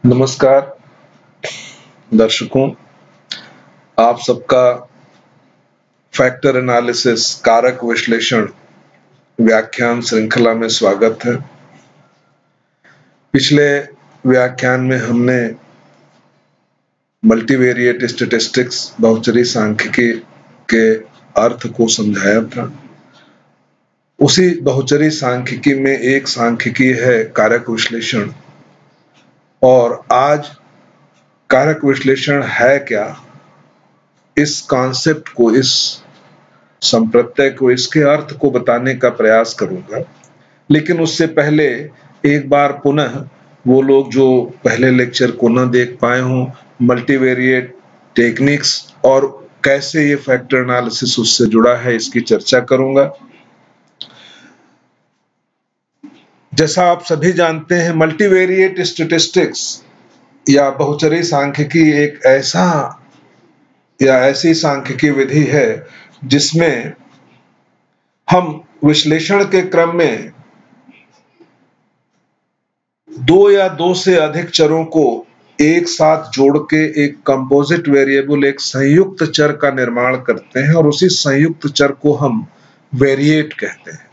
नमस्कार दर्शकों, आप सबका फैक्टर एनालिसिस कारक विश्लेषण व्याख्यान श्रृंखला में स्वागत है। पिछले व्याख्यान में हमने मल्टीवेरिएट स्टैटिस्टिक्स बहुचरी सांख्यिकी के अर्थ को समझाया था। उसी बहुचरी सांख्यिकी में एक सांख्यिकी है कारक विश्लेषण, और आज कारक विश्लेषण है क्या, इस कॉन्सेप्ट को, इस संप्रत्यय को, इसके अर्थ को बताने का प्रयास करूंगा। लेकिन उससे पहले एक बार पुनः वो लोग जो पहले लेक्चर को न देख पाए हों, मल्टीवेरिएट टेक्निक्स और कैसे ये फैक्टर एनालिसिस उससे जुड़ा है, इसकी चर्चा करूंगा। जैसा आप सभी जानते हैं, मल्टीवेरिएट स्टैटिस्टिक्स या बहुचरी सांख्यिकी एक ऐसी सांख्यिकी विधि है जिसमें हम विश्लेषण के क्रम में दो या दो से अधिक चरों को एक साथ जोड़ के एक कंपोजिट वेरिएबल, एक संयुक्त चर का निर्माण करते हैं, और उसी संयुक्त चर को हम वेरिएट कहते हैं।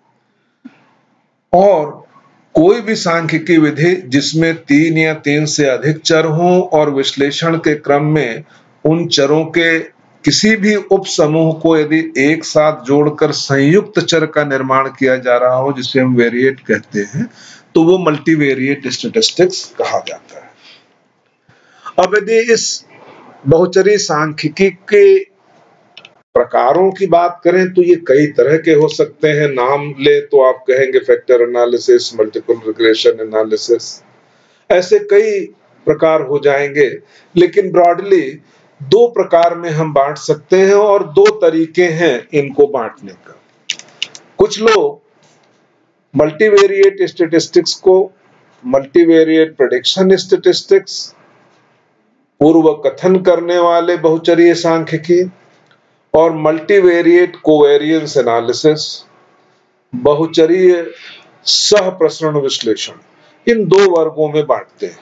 और कोई भी सांख्यिकी विधि जिसमें तीन या तीन से अधिक चर हों और विश्लेषण के क्रम में उन चरों के किसी भी उप समूह को यदि एक साथ जोड़कर संयुक्त चर का निर्माण किया जा रहा हो, जिसे हम वेरिएट कहते हैं, तो वो मल्टीवेरिएट स्टैटिस्टिक्स कहा जाता है। अब यदि इस बहुचरी सांख्यिकी के प्रकारों की बात करें तो ये कई तरह के हो सकते हैं। नाम ले तो आप कहेंगे factor analysis, multiple regression analysis, ऐसे कई प्रकार हो जाएंगे। लेकिन ब्रॉडली दो प्रकार में हम बांट सकते हैं, और दो तरीके हैं इनको बांटने का। कुछ लोग मल्टीवेरिएट स्टैटिस्टिक्स को मल्टीवेरिएट प्रेडिक्शन स्टैटिस्टिक्स, पूर्व कथन करने वाले बहुचरीय सांख्यिकी, और मल्टीवेरिएट कोवेरियंस एनालिसिस, बहुचरीय सह प्रसरण विश्लेषण, इन दो वर्गों में बांटते हैं।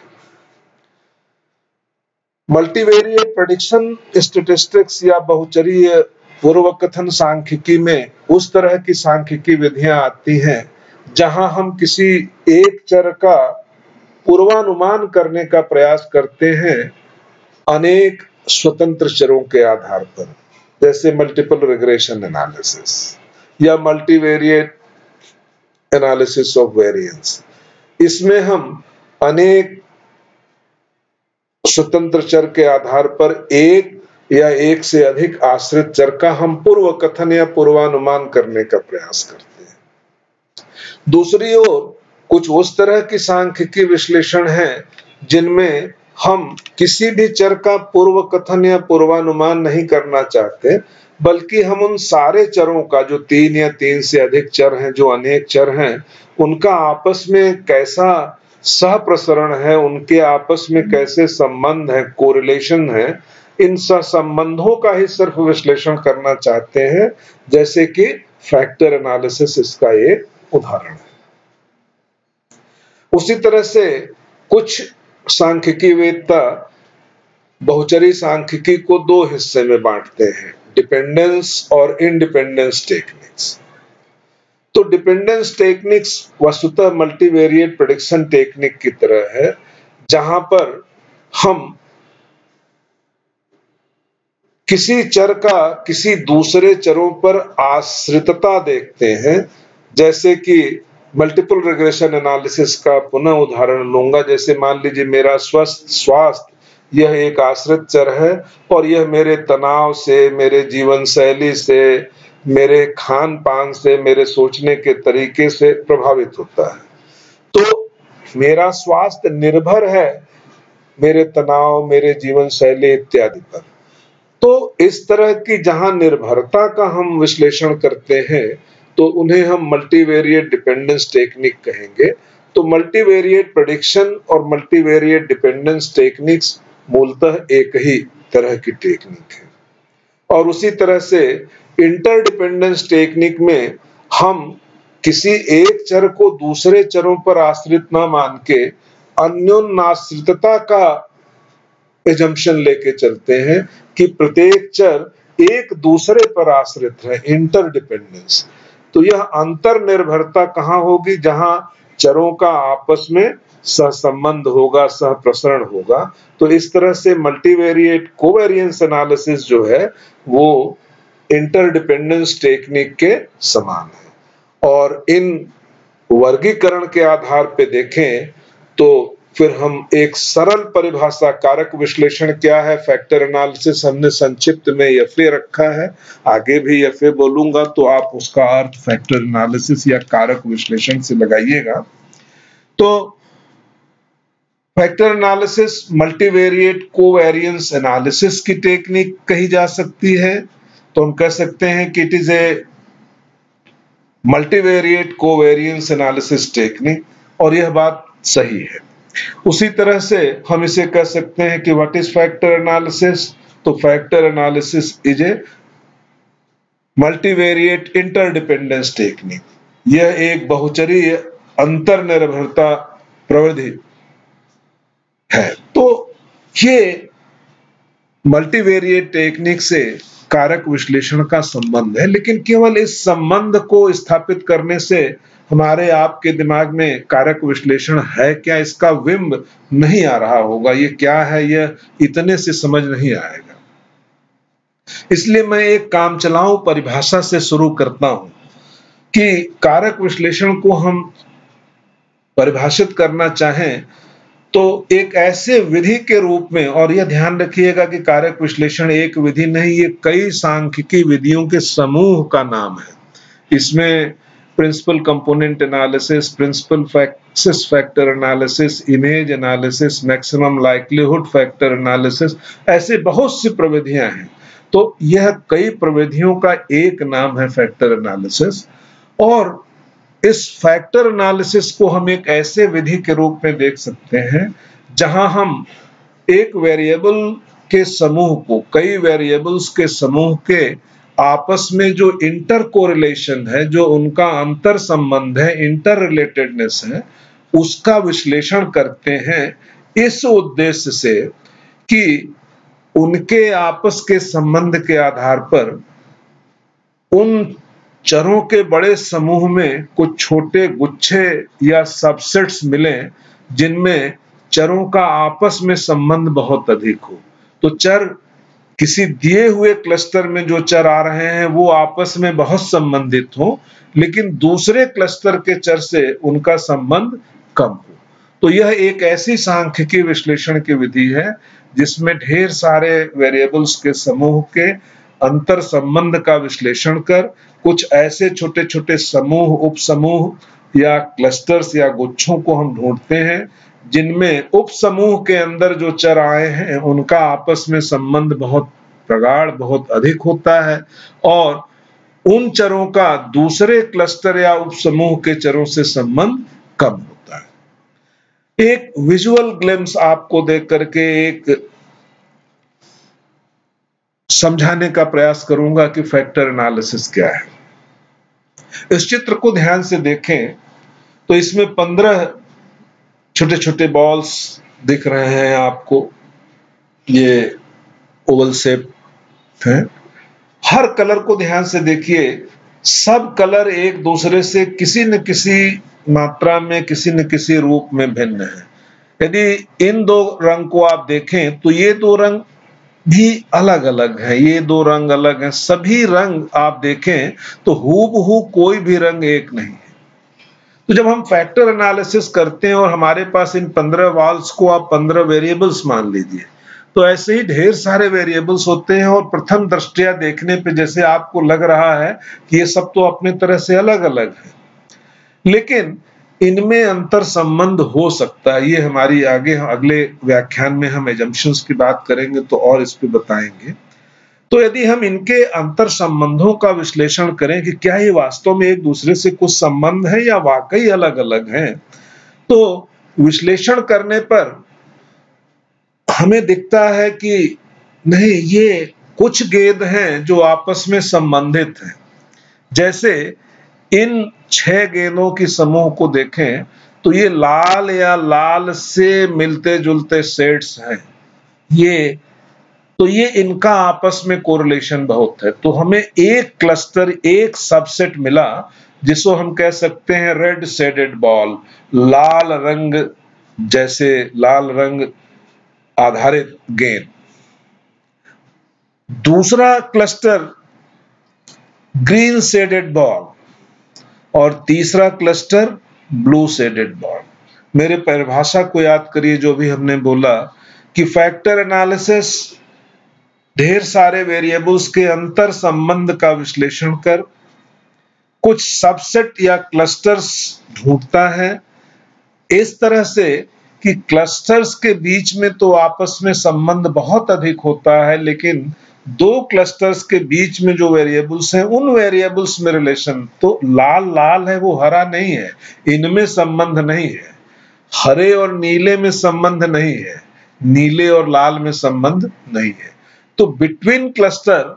मल्टीवेरिएट प्रेडिक्शन स्टैटिस्टिक्स या बहुचरीय पूर्व कथन सांख्यिकी में उस तरह की सांख्यिकी विधियां आती हैं जहां हम किसी एक चर का पूर्वानुमान करने का प्रयास करते हैं अनेक स्वतंत्र चरों के आधार पर, जैसे मल्टीपल रिग्रेशन एनालिसिस या मल्टीवेरिएट एनालिसिस ऑफ वेरिएंस। इसमें हम अनेक स्वतंत्र चर के आधार पर एक या एक से अधिक आश्रित चर का हम पूर्व कथन या पूर्वानुमान करने का प्रयास करते हैं। दूसरी ओर कुछ उस तरह की सांख्यिकी विश्लेषण है जिनमें हम किसी भी चर का पूर्व कथन या पूर्वानुमान नहीं करना चाहते, बल्कि हम उन सारे चरों का, जो तीन या तीन से अधिक चर हैं, जो अनेक चर हैं, उनका आपस में कैसा सह प्रसरण है, उनके आपस में कैसे संबंध है, कोरिलेशन है, इन संबंधों का ही सिर्फ विश्लेषण करना चाहते हैं, जैसे कि फैक्टर एनालिसिस इसका एक उदाहरण है। उसी तरह से कुछ सांख्यिकी वेत्ता बहुचरी सांख्यिकी को दो हिस्से में बांटते हैं, डिपेंडेंस और इंडिपेंडेंस टेक्निक्स। तो डिपेंडेंस टेक्निक्स वस्तुतः मल्टीवेरिएट प्रेडिक्शन टेक्निक की तरह है, जहां पर हम किसी चर का किसी दूसरे चरों पर आश्रितता देखते हैं। जैसे कि मल्टीपल रिग्रेशन एनालिसिस का पुनः उदाहरण लूंगा। जैसे मान लीजिए मेरा स्वास्थ्य यह एक आश्रित चर है, और यह मेरे तनाव से, मेरे जीवन शैली से, मेरे खान पान से, मेरे सोचने के तरीके से प्रभावित होता है। तो मेरा स्वास्थ्य निर्भर है मेरे तनाव, मेरे जीवन शैली इत्यादि पर। तो इस तरह की जहां निर्भरता का हम विश्लेषण करते हैं, तो उन्हें हम मल्टीवेरिएट डिपेंडेंस टेक्निक कहेंगे। तो मल्टीवेरिएट प्रेडिक्शन और मल्टीवेरिएट डिपेंडेंस टेक्निक्स मूलतः एक ही तरह की टेक्निक है। और उसी तरह से इंटरडिपेंडेंस टेक्निक में हम किसी एक चर को दूसरे चरों पर आश्रित न मान के अन्योन्याश्रितता का एजम्पशन लेके चलते हैं कि प्रत्येक चर एक दूसरे पर आश्रित है, इंटरडिपेंडेंस। तो यह अंतर निर्भरता कहां होगी? जहां चरों का आपस में सहसंबंध होगा, सहप्रसरण होगा। तो इस तरह से मल्टीवेरिएट कोवेरिएंस एनालिसिस जो है वो इंटरडिपेंडेंस टेक्निक के समान है। और इन वर्गीकरण के आधार पे देखें तो फिर हम एक सरल परिभाषा, कारक विश्लेषण क्या है, फैक्टर एनालिसिस हमने संक्षिप्त में एफए रखा है, आगे भी एफए बोलूंगा तो आप उसका अर्थ फैक्टर एनालिसिस या कारक विश्लेषण से लगाइएगा। तो factor analysis multivariate covariance analysis की टेक्निक कही जा सकती है। तो हम कह सकते हैं कि it is a multivariate covariance analysis technique, और यह बात सही है। उसी तरह से हम इसे कह सकते हैं कि व्हाट इज फैक्टर एनालिसिस? तो factor analysis is a multivariate interdependence technique. यह एक बहुचरीय अंतरनिर्भरता प्रविधि है। तो ये मल्टीवेरिएट टेक्निक से कारक विश्लेषण का संबंध है, लेकिन केवल इस संबंध को स्थापित करने से हमारे आपके दिमाग में कारक विश्लेषण है क्या, इसका बिंब नहीं आ रहा होगा। ये क्या है, यह इतने से समझ नहीं आएगा। इसलिए मैं एक काम चलाऊ परिभाषा से शुरू करता हूं कि कारक विश्लेषण को हम परिभाषित करना चाहें तो एक ऐसे विधि के रूप में, और यह ध्यान रखिएगा कि कारक विश्लेषण एक विधि नहीं, ये कई सांख्यिकी विधियों के समूह का नाम है। इसमें principal component analysis, principal axis factor analysis, image analysis, maximum likelihood factor analysis, ऐसे बहुत सी प्रविधियां हैं। तो यह कई प्रविधियों का एक नाम है फैक्टर एनालिसिस। और इस फैक्टर एनालिसिस को हम एक ऐसे विधि के रूप में देख सकते हैं जहां हम एक वेरिएबल के समूह को, कई वेरिएबल्स के समूह के आपस में जो इंटर कोरिलेशन है, जो उनका अंतर संबंध है, इंटर रिलेटेडनेस है, उसका विश्लेषण करते हैं इस उद्देश्य से कि उनके आपस के संबंध के आधार पर उन चरों के बड़े समूह में कुछ छोटे गुच्छे या सबसेट्स मिलें जिनमें चरों का आपस में संबंध बहुत अधिक हो। तो चर किसी दिए हुए क्लस्टर में जो चर आ रहे हैं वो आपस में बहुत संबंधित हो, लेकिन दूसरे क्लस्टर के चर से उनका संबंध कम हो। तो यह एक ऐसी सांख्यिकी विश्लेषण की विधि है जिसमें ढेर सारे वेरिएबल्स के समूह के अंतर संबंध का विश्लेषण कर कुछ ऐसे छोटे छोटे समूह, उपसमूह या क्लस्टर्स या गुच्छों को हम ढूंढते हैं जिनमें उपसमूह के अंदर जो चर आए हैं उनका आपस में संबंध बहुत प्रगाढ़, बहुत अधिक होता है, और उन चरों का दूसरे क्लस्टर या उपसमूह के चरों से संबंध कम होता है। एक विजुअल ग्लिम्स आपको देख करके एक समझाने का प्रयास करूंगा कि फैक्टर एनालिसिस क्या है। इस चित्र को ध्यान से देखें तो इसमें 15 छोटे छोटे बॉल्स दिख रहे हैं आपको। ये ओवल शेप है। हर कलर को ध्यान से देखिए, सब कलर एक दूसरे से किसी न किसी मात्रा में, किसी न किसी रूप में भिन्न है। यदि इन दो रंग को आप देखें तो ये दो रंग भी अलग अलग है, ये दो रंग अलग हैं। सभी रंग आप देखें तो हूबहू कोई भी रंग एक नहीं है। तो जब हम फैक्टर एनालिसिस करते हैं और हमारे पास इन 15 वॉल्स को आप 15 वेरिएबल्स मान लीजिए, तो ऐसे ही ढेर सारे वेरिएबल्स होते हैं और प्रथम दृष्टया देखने पे जैसे आपको लग रहा है कि ये सब तो अपने तरह से अलग अलग है, लेकिन इनमें अंतर संबंध हो सकता है। ये हमारी अगले व्याख्यान में हम एजम्पशंस की बात करेंगे तो और इस पे बताएंगे। तो यदि हम इनके अंतर संबंधों का विश्लेषण करें कि क्या ये वास्तव में एक दूसरे से कुछ संबंध है या वाकई अलग अलग हैं, तो विश्लेषण करने पर हमें दिखता है कि नहीं, ये कुछ गेंद हैं जो आपस में संबंधित हैं। जैसे इन 6 गेंदों की समूह को देखें तो ये लाल या लाल से मिलते जुलते सेट्स हैं ये, तो ये इनका आपस में कोरिलेशन बहुत है। तो हमें एक क्लस्टर, एक सबसेट मिला जिसको हम कह सकते हैं रेड शेडेड बॉल, लाल रंग, जैसे लाल रंग आधारित गेंद। दूसरा क्लस्टर ग्रीन शेडेड बॉल और तीसरा क्लस्टर ब्लू शेडेड बॉल। मेरे परिभाषा को याद करिए जो भी हमने बोला कि फैक्टर एनालिसिस ढेर सारे वेरिएबल्स के अंतर संबंध का विश्लेषण कर कुछ सबसेट या क्लस्टर्स ढूंढता है, इस तरह से कि क्लस्टर्स के बीच में तो आपस में संबंध बहुत अधिक होता है, लेकिन दो क्लस्टर्स के बीच में जो वेरिएबल्स हैं उन वेरिएबल्स में रिलेशन, तो लाल लाल है वो हरा नहीं है, इनमें संबंध नहीं है। हरे और नीले में संबंध नहीं है, नीले और लाल में संबंध नहीं है। तो बिटवीन क्लस्टर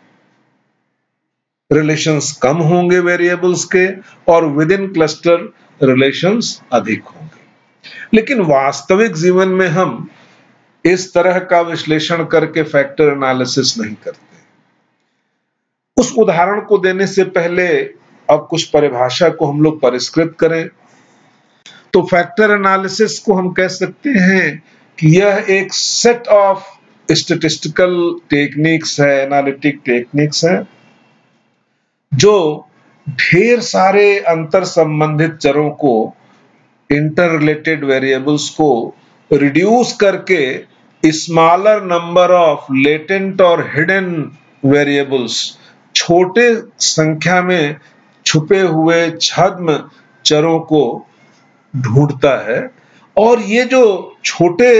रिलेशंस कम होंगे वेरिएबल्स के और विद इन क्लस्टर रिलेशंस अधिक होंगे। लेकिन वास्तविक जीवन में हम इस तरह का विश्लेषण करके फैक्टर एनालिसिस नहीं करते। उस उदाहरण को देने से पहले अब कुछ परिभाषा को हम लोग परिष्कृत करें। तो फैक्टर एनालिसिस को हम कह सकते हैं कि यह एक सेट ऑफ स्टैटिस्टिकल टेक्निक्स है, एनालिटिक टेक्निक्स है, जो ढेर सारे अंतर संबंधित चरों को, इंटर रिलेटेड वेरिएबल्स को रिड्यूस करके स्मॉलर नंबर ऑफ लेटेंट और हिडन वेरिएबल्स, छोटे संख्या में छुपे हुए छद्म चरों को ढूंढता है। और ये जो छोटे,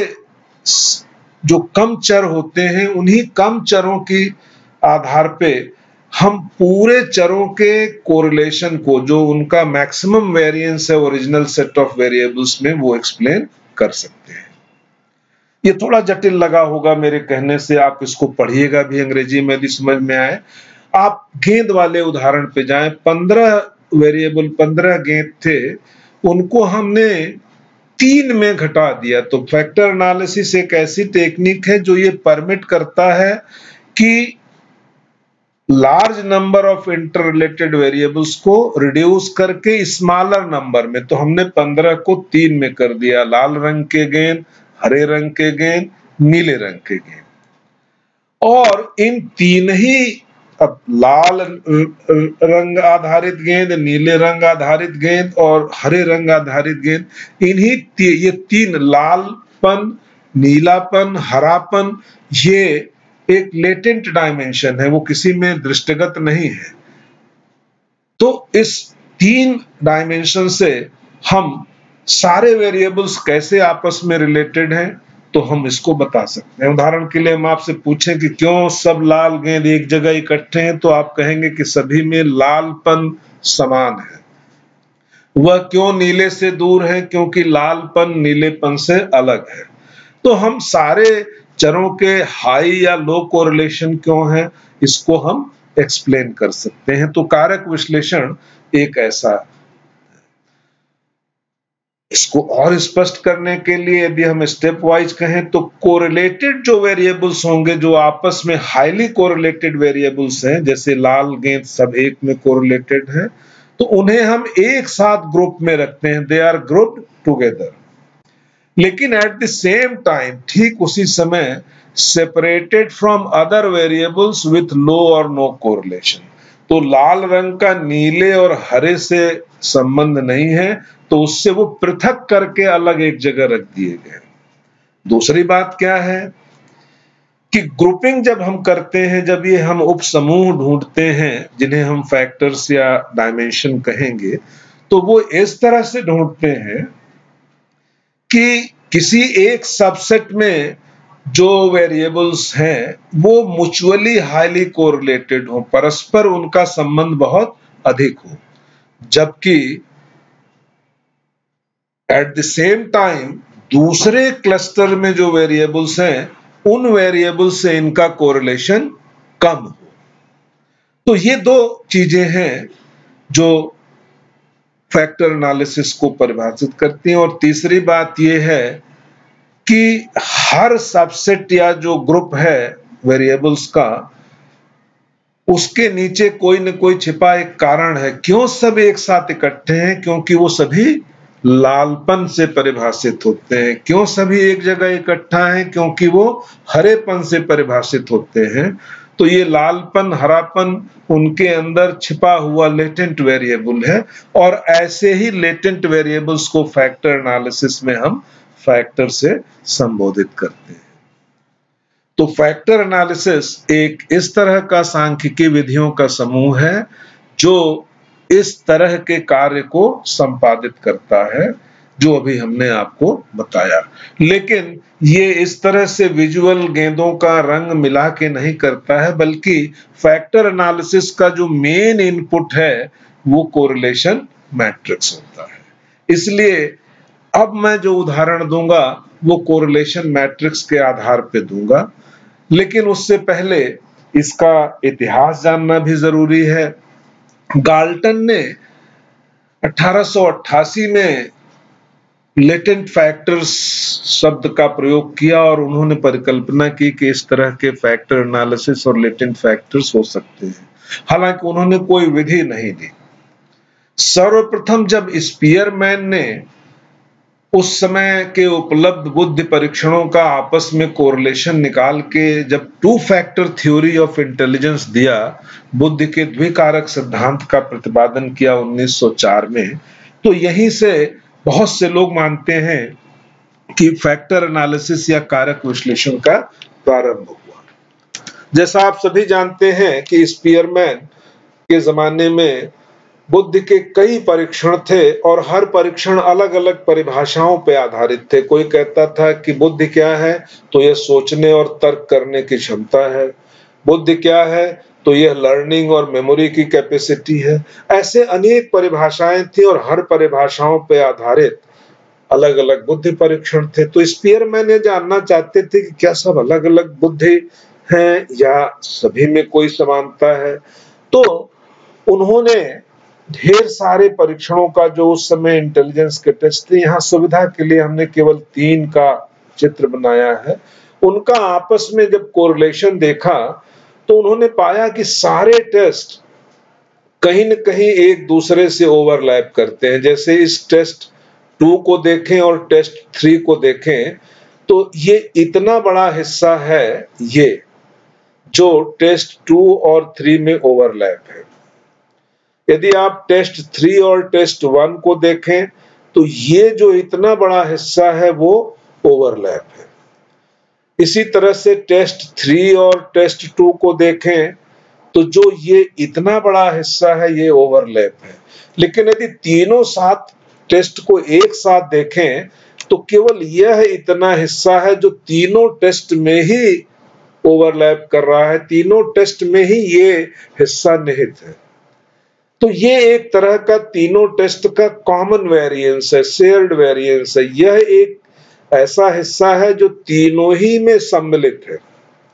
जो कम चर होते हैं, उन्हीं कम चरों की आधार पे हम पूरे चरों के कोरिलेशन को, जो उनका मैक्सिमम वेरिएंस है ओरिजिनल सेट ऑफ वेरिएबल्स में, वो एक्सप्लेन कर सकते हैं। ये थोड़ा जटिल लगा होगा मेरे कहने से, आप इसको पढ़िएगा भी अंग्रेजी में यदि समझ में आए। आप गेंद वाले उदाहरण पे जाएं। 15 वेरिएबल, 15 गेंद थे, उनको हमने 3 में घटा दिया। तो फैक्टर एनालिसिस एक ऐसी टेक्निक है जो ये परमिट करता है कि large number of interrelated variables को रिड्यूस करके स्मॉलर नंबर में, तो हमने 15 को 3 में कर दिया, लाल रंग के गेंद, हरे रंग के गेंद, नीले रंग के गेंद। और इन तीन ही, अब लाल रंग आधारित गेंद, नीले रंग आधारित गेंद और हरे रंग आधारित गेंद, इन्हीं ये तीन, लालपन, नीलापन, हरापन, ये एक लेटेंट डायमेंशन है, वो किसी में दृष्टिगत नहीं है। तो इस 3 डायमेंशन से हम सारे वेरिएबल्स कैसे आपस में रिलेटेड हैं, तो हम इसको बता सकते हैं। उदाहरण के लिए हम आपसे पूछें कि क्यों सब लाल गेंद एक जगह इकट्ठे हैं, तो आप कहेंगे कि सभी में लालपन समान है। वह क्यों नीले से दूर है, क्योंकि लालपन नीलेपन से अलग है। तो हम सारे चरों के हाई या लो कोरिलेशन क्यों है, इसको हम एक्सप्लेन कर सकते हैं। तो कारक विश्लेषण एक ऐसा, इसको और स्पष्ट करने के लिए यदि हम स्टेप वाइज कहें तो कोरिलेटेड जो वेरिएबल्स होंगे, जो आपस में हाईली कोरिलेटेड वेरिएबल्स हैं, जैसे लाल गेंद सब एक में कोरिलेटेड हैं, तो उन्हें हम एक साथ ग्रुप में रखते हैं, दे आर ग्रुप्ड टुगेदर। लेकिन एट द सेम टाइम, ठीक उसी समय, separated from other variables with low और नो कोरिलेशन। तो लाल रंग का नीले और हरे से संबंध नहीं है, तो उससे वो पृथक करके अलग एक जगह रख दिए गए। दूसरी बात क्या है कि ग्रुपिंग जब हम करते हैं, जब ये हम उपसमूह ढूंढते हैं जिन्हें हम फैक्टर्स या डायमेंशन कहेंगे, तो वो इस तरह से ढूंढते हैं कि किसी एक सबसेट में जो वेरिएबल्स हैं वो म्यूचुअली हाईली कोरिलेटेड हो, परस्पर उनका संबंध बहुत अधिक हो, जबकि एट द सेम टाइम दूसरे क्लस्टर में जो वेरिएबल्स हैं उन वेरिएबल्स से इनका कोरिलेशन कम हो। तो ये दो चीजें हैं जो फैक्टर एनालिसिस को परिभाषित करती हैं। और तीसरी बात यह है कि हर सबसेट या जो ग्रुप है वेरिएबल्स का, उसके नीचे कोई न कोई छिपा एक कारण है। क्यों सब एक साथ इकट्ठे हैं? क्योंकि वो सभी लालपन से परिभाषित होते हैं। क्यों सभी एक जगह इकट्ठा हैं? क्योंकि वो हरेपन से परिभाषित होते हैं। तो ये लालपन, हरापन उनके अंदर छिपा हुआ लेटेंट वेरिएबल है, और ऐसे ही लेटेंट वेरिएबल्स को फैक्टर एनालिसिस में हम फैक्टर से संबोधित करते हैं। तो फैक्टर एनालिसिस एक इस तरह का सांख्यिकी विधियों का समूह है जो इस तरह के कार्य को संपादित करता है जो अभी हमने आपको बताया। लेकिन ये इस तरह से विजुअल गेंदों का रंग मिला के नहीं करता है, बल्कि फैक्टर एनालिसिस का जो मेन इनपुट है वो कोरिलेशन मैट्रिक्स होता है। इसलिए अब मैं जो उदाहरण दूंगा वो कोरिलेशन मैट्रिक्स के आधार पे दूंगा, लेकिन उससे पहले इसका इतिहास जानना भी जरूरी है। गाल्टन ने 1888 में लेटेंट फैक्टर्स शब्द का प्रयोग किया और उन्होंने परिकल्पना की कि इस तरह के फैक्टर एनालिसिस और लेटेंट फैक्टर्स हो सकते हैं। हालांकि उन्होंने कोई विधि नहीं दी। सर्वप्रथम जब स्पीयरमैन ने उस समय के उपलब्ध बुद्धि परीक्षणों का आपस में कोरिलेशन निकाल के जब two factor theory of intelligence दिया, बुद्धि के द्विकारक सिद्धांत का प्रतिपादन किया 1904 में, तो यहीं से बहुत से लोग मानते हैं कि फैक्टर एनालिसिस या कारक विश्लेषण का प्रारंभ हुआ। जैसा आप सभी जानते हैं कि स्पीयरमैन के जमाने में बुद्धि के कई परीक्षण थे और हर परीक्षण अलग अलग परिभाषाओं पर आधारित थे। कोई कहता था कि बुद्धि क्या है, तो यह सोचने और तर्क करने की क्षमता है। बुद्धि क्या है, तो यह लर्निंग और मेमोरी की कैपेसिटी है। ऐसे अनेक परिभाषाएं थी और हर परिभाषाओं पर आधारित अलग अलग बुद्धि परीक्षण थे। तो स्पीयरमैन ये जानना चाहते थे कि क्या सब अलग अलग बुद्धि हैं या सभी में कोई समानता है। तो उन्होंने ढेर सारे परीक्षणों का जो उस समय इंटेलिजेंस के टेस्ट थे, यहाँ सुविधा के लिए हमने केवल 3 का चित्र बनाया है, उनका आपस में जब कोरिलेशन देखा तो उन्होंने पाया कि सारे टेस्ट कहीं न कहीं एक दूसरे से ओवरलैप करते हैं। जैसे इस टेस्ट 2 को देखें और टेस्ट 3 को देखें तो ये इतना बड़ा हिस्सा है ये जो टेस्ट 2 और 3 में ओवरलैप है। यदि आप टेस्ट 3 और टेस्ट 1 को देखें तो ये जो इतना बड़ा हिस्सा है वो ओवरलैप है। इसी तरह से टेस्ट 3 और टेस्ट 2 को देखें तो जो ये इतना बड़ा हिस्सा है ये ओवरलैप है। लेकिन यदि तीनों साथ टेस्ट को एक साथ देखें तो केवल यह इतना हिस्सा है जो तीनों टेस्ट में ही ओवरलैप कर रहा है, तीनों टेस्ट में ही ये हिस्सा निहित है। तो ये एक तरह का तीनों टेस्ट का कॉमन वेरिएंस है, शेयर्ड वेरिएंस है। यह एक ऐसा हिस्सा है जो तीनों ही में सम्मिलित है।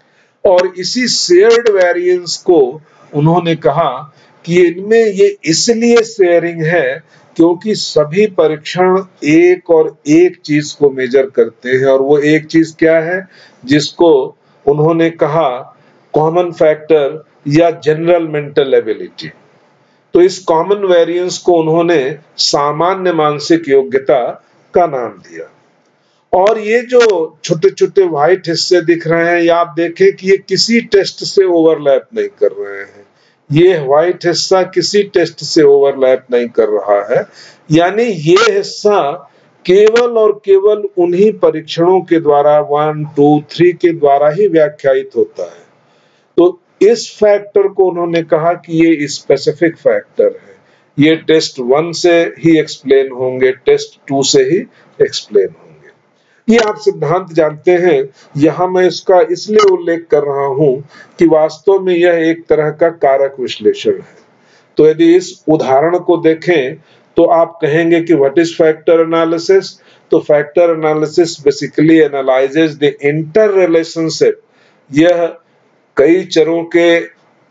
और इसी शेयर्ड वेरिएंस को उन्होंने कहा कि इनमें ये इसलिए शेयरिंग है क्योंकि सभी परीक्षण एक और एक चीज को मेजर करते हैं, और वो एक चीज क्या है जिसको उन्होंने कहा कॉमन फैक्टर या जनरल मेंटल एबिलिटी। तो इस कॉमन वेरिएंस को उन्होंने सामान्य मानसिक योग्यता का नाम दिया। और ये जो छोटे छोटे व्हाइट हिस्से दिख रहे हैं, या आप देखें कि ये किसी टेस्ट से ओवरलैप नहीं कर रहे हैं। ये व्हाइट हिस्सा किसी टेस्ट से ओवरलैप नहीं कर रहा है, यानी ये हिस्सा केवल और केवल उन्हीं परीक्षणों के द्वारा 1, 2, 3 के द्वारा ही व्याख्यायित होता है। तो इस फैक्टर को उन्होंने कहा कि ये स्पेसिफिक फैक्टर है, ये टेस्ट 1 से ही एक्सप्लेन होंगे, टेस्ट 2 से ही एक्सप्लेन होंगे। ये आप सिद्धांत जानते हैं। यहां मैं इसका इसलिए उल्लेख कर रहा हूं कि वास्तव में यह एक तरह का कारक विश्लेषण है। तो यदि इस उदाहरण को देखें तो आप कहेंगे कि व्हाट इज फैक्टर एनालिसिस। तो factor analysis basically analyses the interrelationship. यह कई चरों के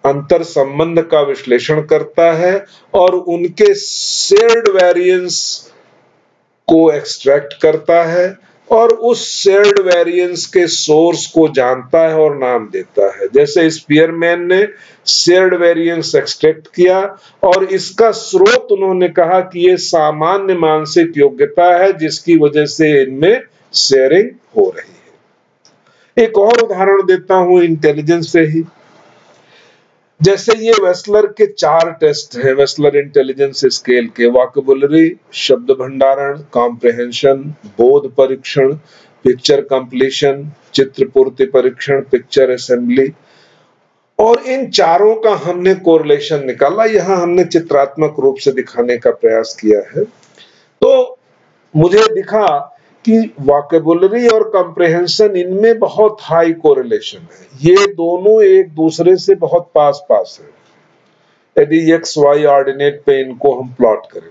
अंतर संबंध का विश्लेषण करता है और उनके शेयर्ड वेरिएंस को एक्सट्रैक्ट करता है और उस शेयर्ड वेरिएंस के सोर्स को जानता है और नाम देता है। जैसे स्पीयरमैन ने शेयर्ड वेरिएंस एक्सट्रैक्ट किया और इसका स्रोत उन्होंने कहा कि ये सामान्य मानसिक योग्यता है जिसकी वजह से इनमें शेयरिंग हो रही है। एक और उदाहरण देता हूं इंटेलिजेंस से ही। जैसे ये वेस्लर के 4 टेस्ट है, वेस्लर इंटेलिजेंस स्केल के, वोकैबुलरी, शब्द भंडारण, कॉम्प्रिहेंशन, बोध परीक्षण, पिक्चर कंप्लीशन, चित्र पूर्ति परीक्षण, पिक्चर असेंबली। और इन चारों का हमने कोरिलेशन निकाला, यहां हमने चित्रात्मक रूप से दिखाने का प्रयास किया है। तो मुझे दिखा कि वोकैबुलरी और कॉम्प्रिहेंशन इनमें बहुत हाई कोरिलेशन है, ये दोनों एक दूसरे से बहुत पास पास है यदि एक्स वाई ऑर्डिनेट पे इनको हम प्लॉट करें।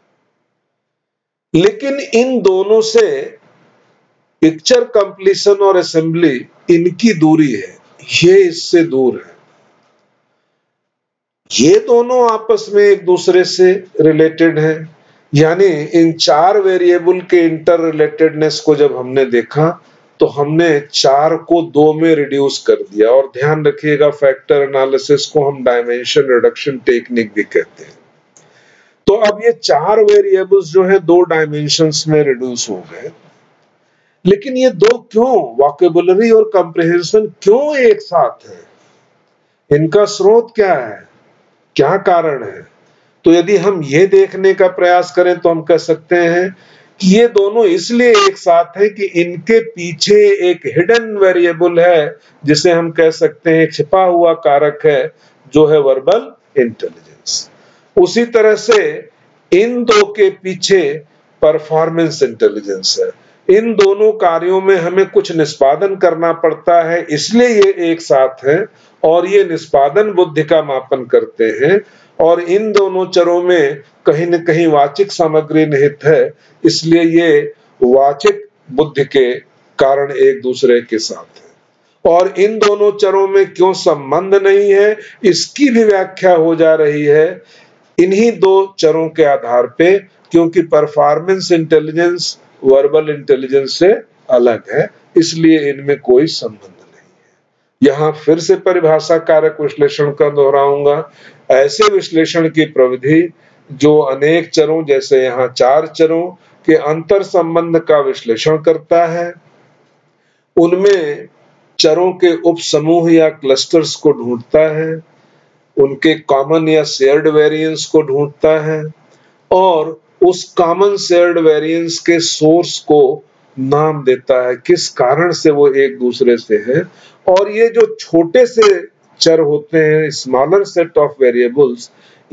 लेकिन इन दोनों से पिक्चर कंप्लीशन और असेंबली इनकी दूरी है, ये इससे दूर है। ये दोनों आपस में एक दूसरे से रिलेटेड है, यानी इन 4 वेरिएबल के इंटर रिलेटेडनेस को जब हमने देखा तो हमने 4 को 2 में रिड्यूस कर दिया। और ध्यान रखिएगा फैक्टर एनालिसिस को हम डायमेंशन रिडक्शन टेक्निक भी कहते हैं। तो अब ये 4 वेरिएबल्स जो है 2 डायमेंशंस में रिड्यूस हो गए। लेकिन ये 2 क्यों, वोकैबुलरी और कॉम्प्रिहेंशन क्यों एक साथ है, इनका स्रोत क्या है, क्या कारण है? तो यदि हम ये देखने का प्रयास करें तो हम कह सकते हैं कि ये दोनों इसलिए एक साथ है कि इनके पीछे एक हिडन वेरिएबल है, जिसे हम कह सकते हैं छिपा हुआ कारक है, जो है वर्बल इंटेलिजेंस। उसी तरह से इन दो के पीछे परफॉर्मेंस इंटेलिजेंस है। इन दोनों कार्यों में हमें कुछ निष्पादन करना पड़ता है, इसलिए ये एक साथ है और ये निष्पादन बुद्धि का मापन करते हैं। और इन दोनों चरों में कहीं न कहीं वाचिक सामग्री निहित है, इसलिए ये वाचिक बुद्धि के कारण एक दूसरे के साथ है। और इन दोनों चरों में क्यों संबंध नहीं है, इसकी भी व्याख्या हो जा रही है इन्हीं 2 चरों के आधार पे, क्योंकि परफॉर्मेंस इंटेलिजेंस वर्बल इंटेलिजेंस से अलग है, इसलिए इनमें कोई संबंध नहीं है। यहां फिर से परिभाषा कारक विश्लेषण का दोहराऊंगा। ऐसे विश्लेषण की प्रविधि जो अनेक चरों, जैसे यहाँ 4 चरों के अंतर संबंध का विश्लेषण करता है, उनमें चरों के उप समूह या क्लस्टर्स को ढूंढता है, उनके कॉमन या शेयर्ड वेरिएंस को ढूंढता है और उस कॉमन शेयर्ड वेरिएंस के सोर्स को नाम देता है, किस कारण से वो एक दूसरे से है। और ये जो छोटे से चर होते हैं, स्मॉलर सेट ऑफ वेरिएबल्स,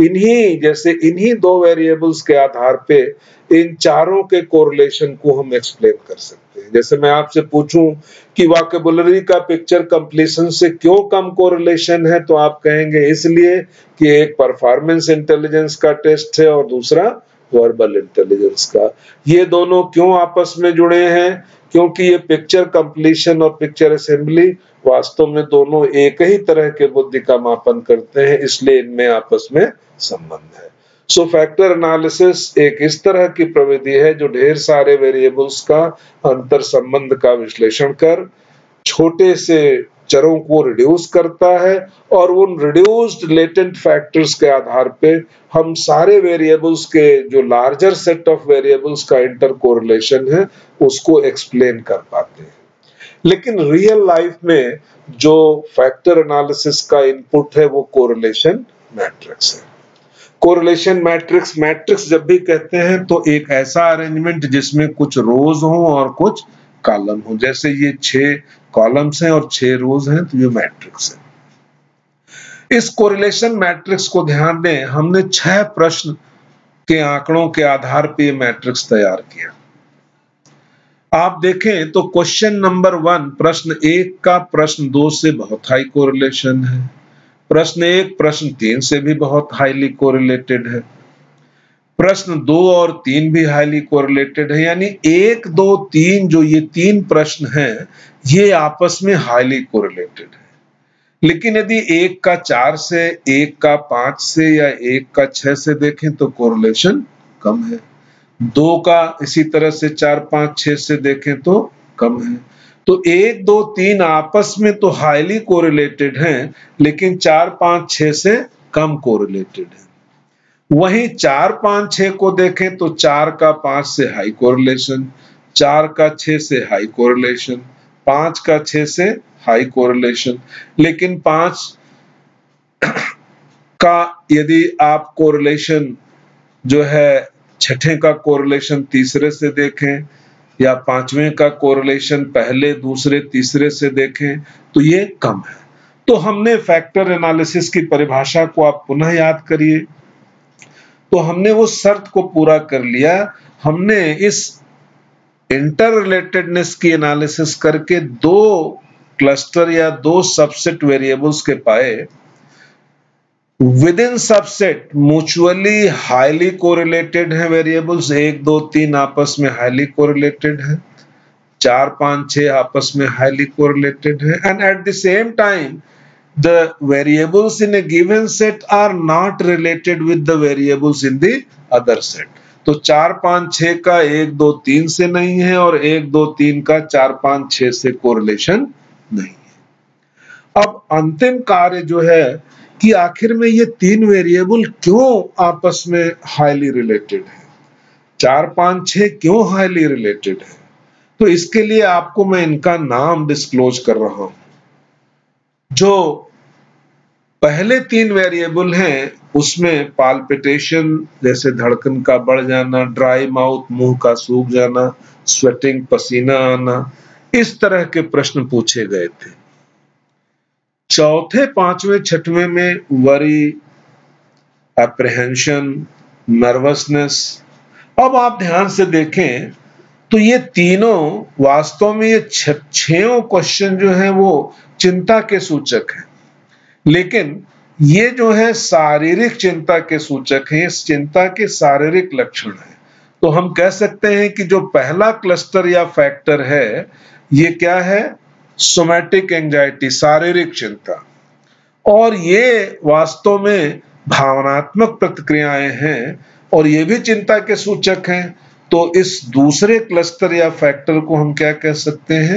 इन्हीं 2 वेरिएबल्स के आधार पे इन चारों के कोरिलेशन को हम एक्सप्लेन कर सकते हैं। जैसे मैं आपसे पूछूं कि वोकैबुलरी का पिक्चर कंप्लीशन से क्यों कम कोरिलेशन है, तो आप कहेंगे इसलिए कि एक परफॉर्मेंस इंटेलिजेंस का टेस्ट है और दूसरा वर्बल इंटेलिजेंस का। ये दोनों क्यों आपस में जुड़े हैं, क्योंकि ये पिक्चर कंप्लीशन और पिक्चर असेंबली वास्तव में दोनों एक ही तरह के बुद्धि का मापन करते हैं, इसलिए इनमें आपस में संबंध है। सो फैक्टर एनालिसिस एक इस तरह की प्रविधि है जो ढेर सारे वेरिएबल्स का अंतर संबंध का विश्लेषण कर छोटे से चरों को रिड्यूस करता है और उन रिड्यूस्ड लेटेंट फैक्टर्स के आधार पे हम सारे वेरिएबल्स के जो लार्जर सेट ऑफ वेरिएबल्स का इंटर कोरिलेशन है उसको एक्सप्लेन कर पाते हैं। लेकिन रियल लाइफ में जो फैक्टर एनालिसिस का इनपुट है वो कोरिलेशन मैट्रिक्स है। कोरिलेशन मैट्रिक्स जब भी कहते हैं तो एक ऐसा अरेंजमेंट जिसमें कुछ रोज हो और कुछ कॉलम हो। जैसे ये 6 कॉलम्स हैं और 6 रोज हैं, तो ये मैट्रिक्स है। इस कोरिलेशन मैट्रिक्स को ध्यान दें, हमने 6 प्रश्न के आंकड़ों के आधार पर मैट्रिक्स तैयार किया। आप देखें तो क्वेश्चन नंबर 1 प्रश्न 1 का प्रश्न 2 से बहुत हाई कोरिलेशन है, प्रश्न 1 प्रश्न 3 से भी बहुत हाईली कोरिलेटेड है, प्रश्न 2 और 3 भी हाईली कोरिलेटेड है। यानी 1, 2, 3 जो ये 3 प्रश्न हैं ये आपस में हाईली कोरिलेटेड है। लेकिन यदि 1 का 4 से, 1 का 5 से या 1 का 6 से देखें तो कोरिलेशन कम है। 2 का इसी तरह से 4, 5, 6 से देखें तो कम है। तो 1, 2, 3 आपस में तो हाईली कोरिलेटेड हैं, लेकिन 4, 5, 6 से कम कोरिलेटेड है। वहीं 4, 5, 6 को देखें तो 4 का 5 से हाई कोरिलेशन, 4 का 6 से हाई कोरिलेशन, 5 का 6 से हाई कोरिलेशन। लेकिन 5 का यदि आप कोरिलेशन जो है छठे का कोरिलेशन तीसरे से देखें या 5वें का कोरिलेशन पहले, दूसरे, तीसरे से देखें तो ये कम है। तो हमने फैक्टर एनालिसिस की परिभाषा को आप पुनः याद करिए। तो हमने वो शर्त को पूरा कर लिया। हमने इस इंटर रिलेटेडनेस की एनालिसिस करके 2 क्लस्टर या 2 सबसेट वेरिएबल्स के पाए। Within subset mutually highly correlated है वेरिएबल्स, 1, 2, 3 आपस में हाईली कोरिलेटेड है, 4, 5, 6 आपस में हाईली कोरिलेटेड है, and at the same time the variables in a given set are not related with the variables in the other set. तो 4, 5, 6 का 1, 2, 3 से नहीं है और 1, 2, 3 का 4, 5, 6 से कोरिलेशन नहीं है। अब अंतिम कार्य जो है कि आखिर में ये 3 वेरिएबल क्यों आपस में हाईली रिलेटेड है, 4, 5, 6 क्यों हाईली रिलेटेड है। तो इसके लिए आपको मैं इनका नाम डिस्क्लोज कर रहा हूं। जो पहले 3 वेरिएबल हैं उसमें पाल्पिटेशन जैसे धड़कन का बढ़ जाना, ड्राई माउथ मुंह का सूख जाना, स्वेटिंग पसीना आना, इस तरह के प्रश्न पूछे गए थे। चौथे, 5वें, 6वें में वरी, एप्रिहेंशन, नर्वसनेस। अब आप ध्यान से देखें तो ये तीनों वास्तव में ये 6 क्वेश्चन जो है वो चिंता के सूचक हैं, लेकिन ये जो है शारीरिक चिंता के सूचक हैं, इस चिंता के शारीरिक लक्षण हैं। तो हम कह सकते हैं कि जो पहला क्लस्टर या फैक्टर है ये क्या है, सोमैटिक एंजाइटी, शारीरिक चिंता, और ये वास्तव में भावनात्मक प्रतिक्रियाएं हैं और ये भी चिंता के सूचक हैं। तो इस दूसरे क्लस्टर या फैक्टर को हम क्या कह सकते हैं,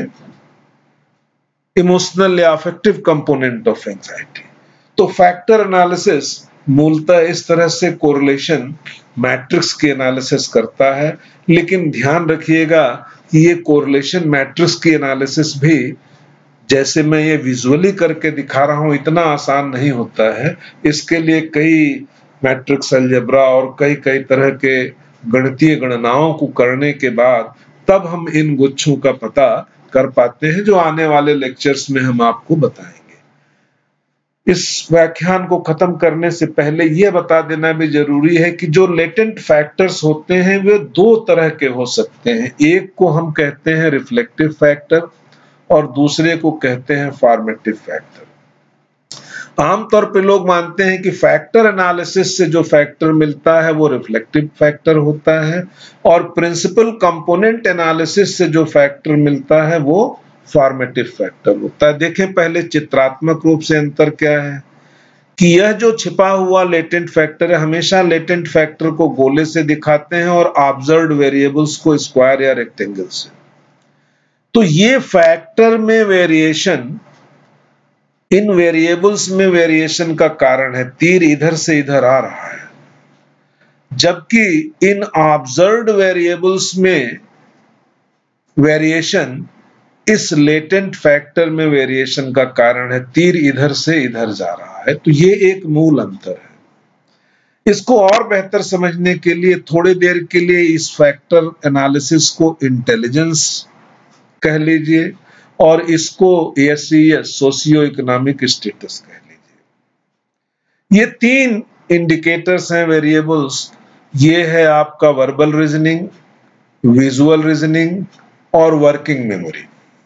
इमोशनल या अफेक्टिव कंपोनेंट ऑफ एंजाइटी। तो फैक्टर एनालिसिस मूलतः इस तरह से कोरिलेशन मैट्रिक्स की एनालिसिस करता है, लेकिन ध्यान रखिएगा कि ये कोरिलेशन मैट्रिक्स की एनालिसिस भी जैसे मैं ये विजुअली करके दिखा रहा हूं इतना आसान नहीं होता है। इसके लिए कई मैट्रिक्स अलजेब्रा और कई तरह के गणितीय गणनाओं को करने के बाद तब हम इन गुच्छों का पता कर पाते हैं, जो आने वाले लेक्चर्स में हम आपको बताएंगे। इस व्याख्यान को खत्म करने से पहले यह बता देना भी जरूरी है कि जो लेटेंट फैक्टर्स होते हैं वे 2 तरह के हो सकते हैं। एक को हम कहते हैं रिफ्लेक्टिव फैक्टर और दूसरे को कहते हैं फॉर्मेटिव फैक्टर। आमतौर पे लोग मानते हैं कि फैक्टर एनालिसिस से जो फैक्टर मिलता है वो रिफ्लेक्टिव फैक्टर होता है और प्रिंसिपल कंपोनेंट एनालिसिस से जो फैक्टर मिलता है वो फॉर्मेटिव फैक्टर होता है। देखें पहले चित्रात्मक रूप से अंतर क्या है कि यह जो छिपा हुआ लेटेंट फैक्टर है, हमेशा लेटेंट फैक्टर को गोले से दिखाते हैं और ऑब्जर्व्ड वेरिएबल्स को स्क्वायर या रेक्टेंगल से। तो ये फैक्टर में वेरिएशन, इन वेरिएबल्स में वेरिएशन का कारण है, तीर इधर से इधर आ रहा है, जबकि इन ऑब्जर्व्ड वेरिएबल्स में वेरिएशन इस लेटेंट फैक्टर में वेरिएशन का कारण है, तीर इधर से इधर जा रहा है। तो ये एक मूल अंतर है। इसको और बेहतर समझने के लिए थोड़ी देर के लिए इस फैक्टर एनालिसिस को इंटेलिजेंस कह लीजिए और इसको SES, सोशियो इकोनॉमिक स्टेटस कह लीजिए। ये 3 इंडिकेटर्स हैं वेरिएबल्स। ये है आपका वर्बल रीजनिंग, विजुअल रीजनिंग और वर्किंग मेमोरी।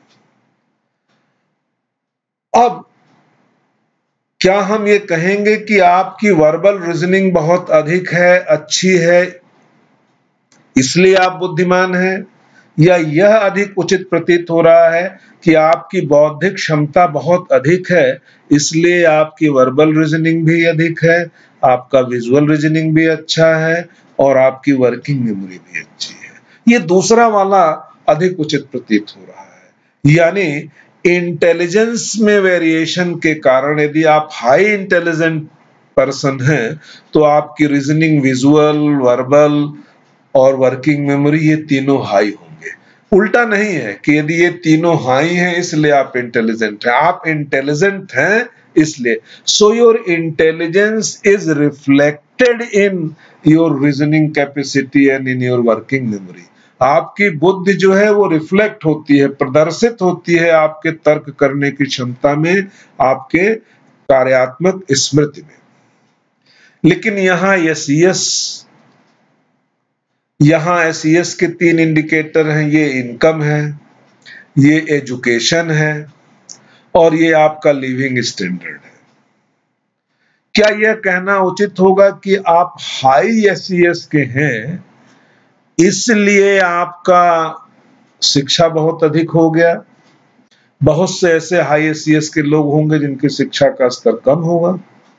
अब क्या हम ये कहेंगे कि आपकी वर्बल रीजनिंग बहुत अधिक है, अच्छी है, इसलिए आप बुद्धिमान हैं, या यह अधिक उचित प्रतीत हो रहा है कि आपकी बौद्धिक क्षमता बहुत अधिक है, इसलिए आपकी वर्बल रीजनिंग भी अधिक है, आपका विजुअल रीजनिंग भी अच्छा है और आपकी वर्किंग मेमोरी भी अच्छी है। ये दूसरा वाला अधिक उचित प्रतीत हो रहा है। यानी इंटेलिजेंस में वेरिएशन के कारण यदि आप हाई इंटेलिजेंट पर्सन हैं तो आपकी रीजनिंग, विजुअल, वर्बल और वर्किंग मेमोरी ये तीनों हाई होंगे। उल्टा नहीं है कि यदि ये तीनों हाई हैं इसलिए आप इंटेलिजेंट हैं, आप इंटेलिजेंट हैं इसलिए। So your intelligence is reflected in your reasoning capacity and in your working memory. आपकी बुद्धि जो है वो रिफ्लेक्ट होती है, प्रदर्शित होती है आपके तर्क करने की क्षमता में, आपके कार्यात्मक स्मृति में। लेकिन यहाँ एसईएस के 3 इंडिकेटर हैं। ये इनकम है, ये एजुकेशन है और ये आपका लिविंग स्टैंडर्ड है। क्या यह कहना उचित होगा कि आप हाई एसईएस के हैं इसलिए आपका शिक्षा बहुत अधिक हो गया? बहुत से ऐसे हाई एसईएस के लोग होंगे जिनकी शिक्षा का स्तर कम होगा।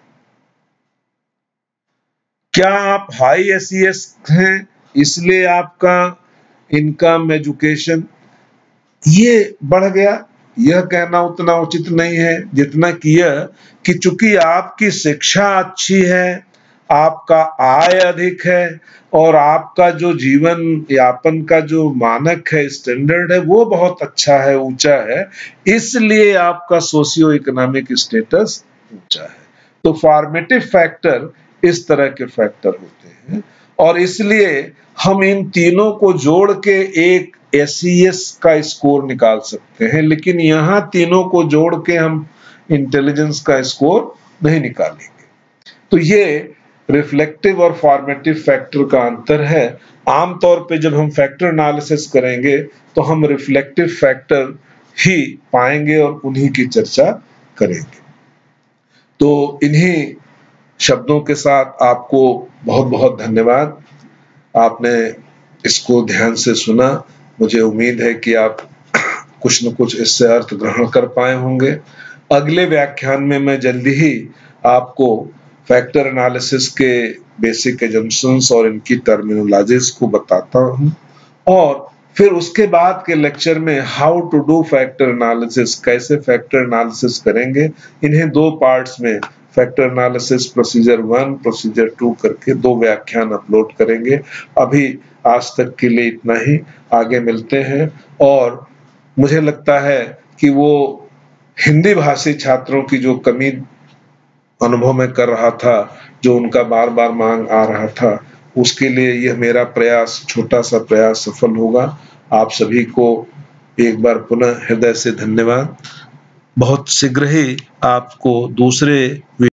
क्या आप हाई एसईएस हैं इसलिए आपका इनकम, एजुकेशन ये बढ़ गया? यह कहना उतना उचित नहीं है जितना कि यह कि चूंकि आपकी शिक्षा अच्छी है, आपका आय अधिक है और आपका जो जीवन यापन का जो मानक है, स्टैंडर्ड है, वो बहुत अच्छा है, ऊंचा है, इसलिए आपका सोशियो इकोनॉमिक स्टेटस ऊंचा है। तो फॉर्मेटिव फैक्टर इस तरह के फैक्टर होते हैं और इसलिए हम इन तीनों को जोड़ के एक एसईएस का स्कोर निकाल सकते हैं, लेकिन यहाँ तीनों को जोड़ के हम इंटेलिजेंस का स्कोर नहीं निकालेंगे। तो ये रिफ्लेक्टिव और फॉर्मेटिव फैक्टर का अंतर है। आमतौर पे जब हम फैक्टर एनालिसिस करेंगे तो हम रिफ्लेक्टिव फैक्टर ही पाएंगे और उन्हीं की चर्चा करेंगे। तो इन्हीं शब्दों के साथ आपको बहुत बहुत धन्यवाद। आपने इसको ध्यान से सुना। मुझे उम्मीद है कि आप कुछ न कुछ इससे अर्थ ग्रहण कर पाए होंगे। अगले व्याख्यान में मैं जल्दी ही आपको फैक्टर एनालिसिस के बेसिक एजम्पशंस और इनकी टर्मिनोलॉजीज को बताता हूं और फिर उसके बाद के लेक्चर में how to do factor analysis, कैसे फैक्टर एनालिसिस करेंगे, इन्हें 2 पार्ट्स में फैक्टर एनालिसिस प्रोसीजर 1, प्रोसीजर 2 करके 2 व्याख्यान अपलोड करेंगे। अभी आज तक के लिए इतना ही, आगे मिलते हैं। और मुझे लगता है कि वो हिंदी भाषी छात्रों की जो कमी अनुभव में कर रहा था, जो उनका बार बार मांग आ रहा था, उसके लिए यह मेरा प्रयास, छोटा सा प्रयास सफल होगा। आप सभी को एक बार पुनः हृदय से धन्यवाद। बहुत शीघ्र ही आपको दूसरे